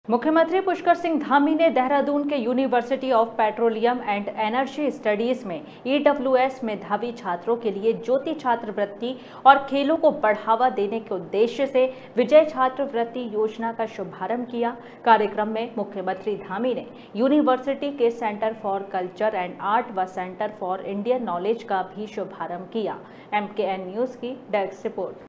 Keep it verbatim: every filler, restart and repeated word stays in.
मुख्यमंत्री पुष्कर सिंह धामी ने देहरादून के university of petroleum and energy studies में ईडब्ल्यूएस मेधावी छात्रों के लिए ज्योति छात्रवृत्ति और खेलों को बढ़ावा देने के उद्देश्य से विजय छात्रवृत्ति योजना का शुभारंभ किया। कार्यक्रम में मुख्यमंत्री धामी ने यूनिवर्सिटी के centre for culture and art व सेंटर फॉर इंडियन नॉलेज का भी शुभारंभ किया। एम के एन न्यूज की डेस्क रिपोर्ट।